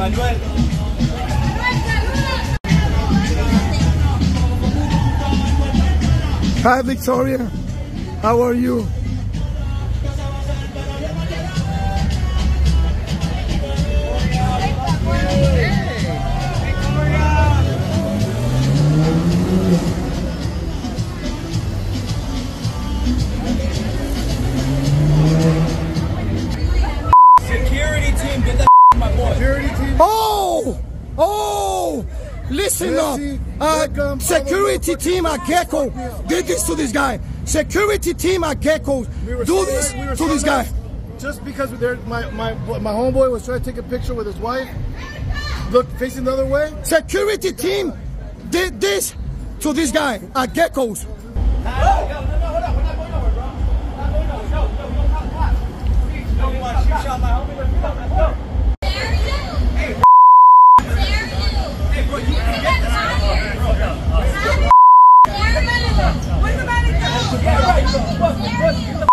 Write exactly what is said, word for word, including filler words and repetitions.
Manuel. Hi, Victoria. How are you? Security team, get that my boy. Security team. Oh! Oh! Listen Messi, up. Uh, Beckham, security team at Gekko did this to this guy. Security team at Gekko We do this we to this guy. Just because they're, my, my, my homeboy was trying to take a picture with his wife, look, facing the other way. Security team did this to this guy at Gekko's. Where's the money go?